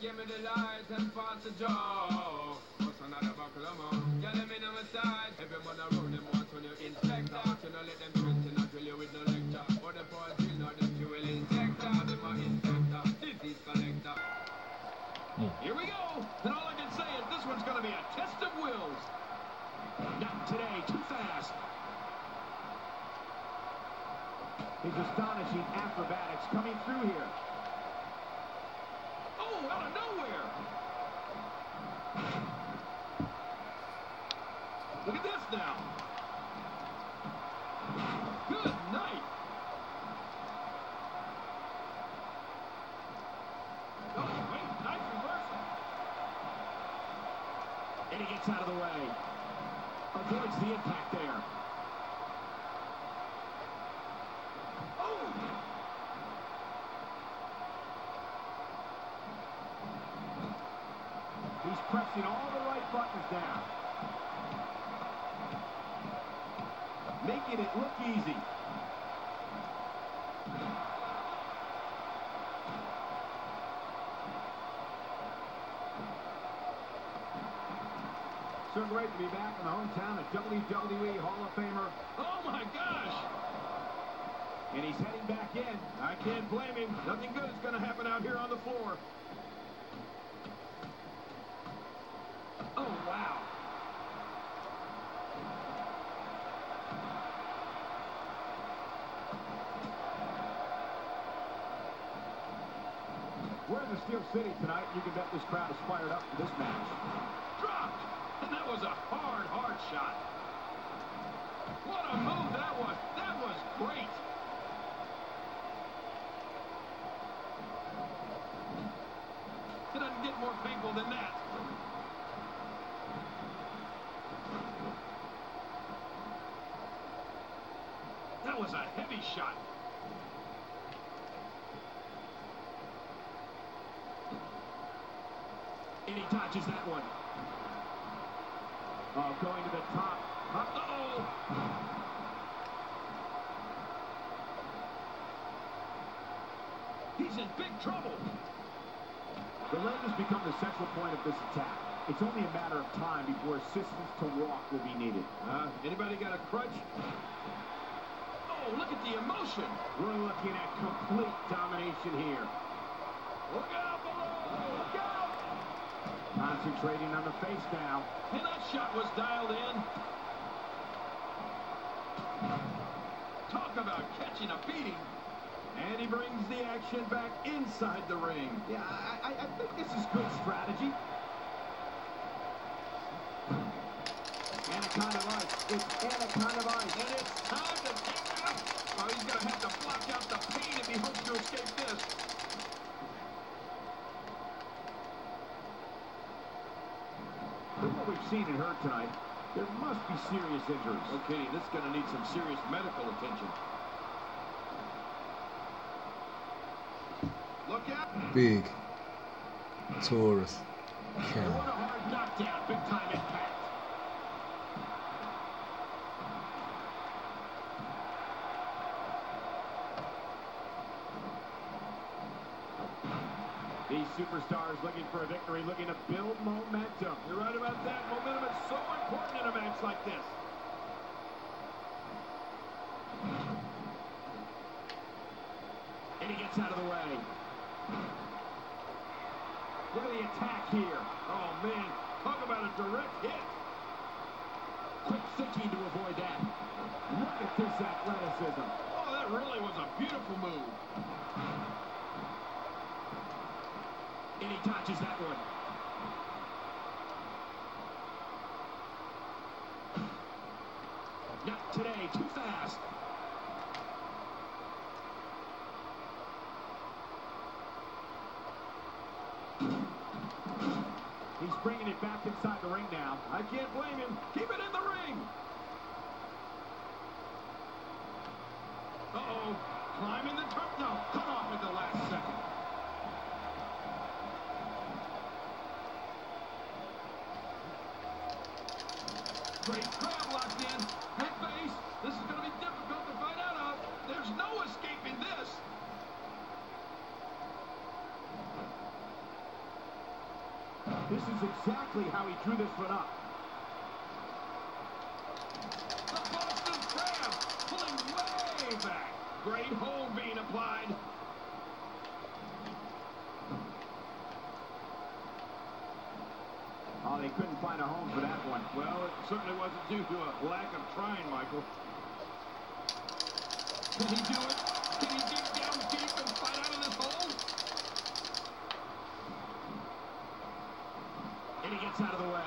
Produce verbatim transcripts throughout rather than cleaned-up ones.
give me the lies and pass the joke. What's another buckle of more? Yeah, let me know my side. Everyone around them wants on your inspector. But you know, let them trench and not drill you with no lecture. Or the boy drill, not them fuel injector. Them my inspector, disease collector. Here we go. And all I can say is this one's going to be a test of wills. Not today. Too fast. His astonishing acrobatics coming through here. Oh, out of nowhere. Look at this now. Good night. Oh, wait, nice reversal. And he gets out of the way. Avoids the impact there. Oh! He's pressing all the right buttons down. Making it look easy. So great to be back in the hometown of W W E Hall of Famer. Oh, my gosh! And he's heading back in. I can't blame him. Nothing good is going to happen out here on the floor. Oh, wow. We're in the Steel City tonight. You can bet this crowd is fired up for this match. Dropped! And that was a hard, hard shot. What a move that was. That was great. It doesn't get more painful than that. That was a heavy shot. And he dodges that one. Oh, going to the top. Uh-oh. He's in big trouble. The leg has become the central point of this attack. It's only a matter of time before assistance to walk will be needed. Uh, anybody got a crutch? Oh, look at the emotion. We're looking at complete domination here. Look out below. Look out. Concentrating on the face now. And that shot was dialed in. Talk about catching a beating. And he brings the action back inside the ring. Yeah, I, I, I think this is good strategy. Anaconda Ice. It's Anaconda Ice. And it's time to take it out. Oh, he's going to have to block out the pain if he hopes to escape this. From what we've seen and heard tonight, there must be serious injuries. Okay, this is going to need some serious medical attention. Look out! Big Taurus. Yeah. What a hard knockdown, big time impact. These superstars looking for a victory, looking to build momentum. You're right about that. Momentum is so important in a match like this. And he gets out of the way. Look at the attack here. Oh, man. Talk about a direct hit. Quick thinking to avoid that. Look at this athleticism. Oh, that really was a beautiful move. And he dodges that one. Not today. Too fast. He's bringing it back inside the ring now. I can't blame him. Keep it in the ring. Uh-oh. Climbing the top. No, cut off at the last second. Great crab locked in. Head base. This is going to be difficult to fight out of. There's no escaping this. This is exactly how he drew this one up. The Boston Crab pulling way back. Great hold being applied. Oh, they couldn't find a home for that one. Well, it certainly wasn't due to a lack of trying, Michael. Can he do it? Can he dig down deep and fight out of this hole? And he gets out of the way.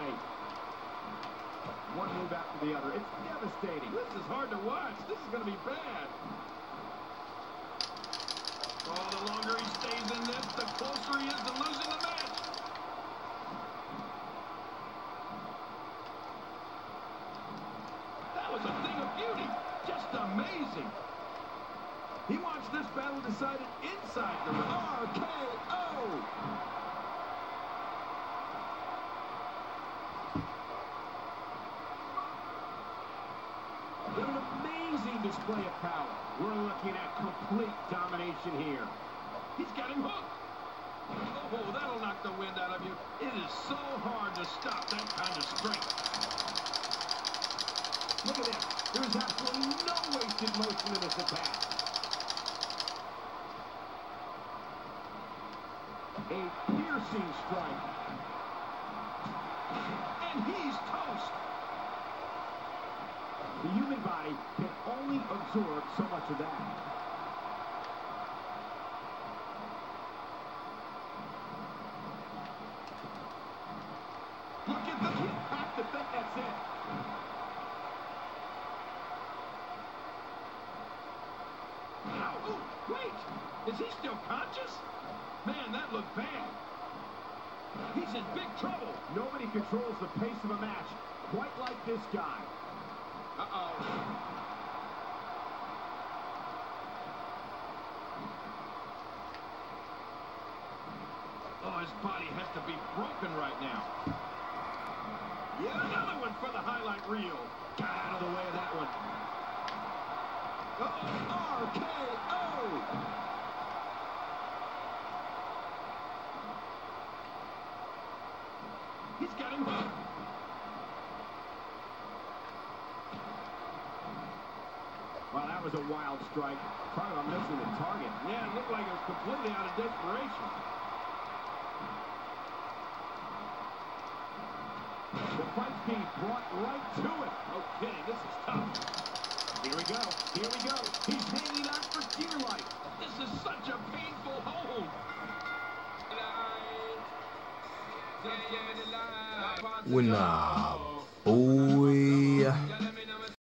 One move after the other. It's devastating. This is hard to watch. This is going to be bad. Oh, the longer he stays in this, the closer he is to losing the match. That was a thing of beauty. Just amazing. He wants this battle decided inside the ring. R K O! What an amazing display of power. We're looking at complete domination here. He's got him hooked. Oh, that'll knock the wind out of you. It is so hard to stop that kind of strength. Look at this. There is absolutely no wasted motion in this attack. A piercing strike. And he's toast. The human body can only absorb so much of that. Look at the... You have to think that's it. Ow. Ooh, wait. Is he still conscious? Man, that looked bad. He's in big trouble. Nobody controls the pace of a match quite like this guy. Uh-oh. Oh, his body has to be broken right now. Yet another one for the highlight reel. Got out of the way of that one. Uh-oh, R K O! He's got him hooked. Well, that was a wild strike. Talk about missing the target. Yeah, it looked like it was completely out of desperation. The fight's being brought right to it. Okay, this is tough. Here we go. Here we go. He's hanging on for dear life. This is such a painful hold. Winner, boy.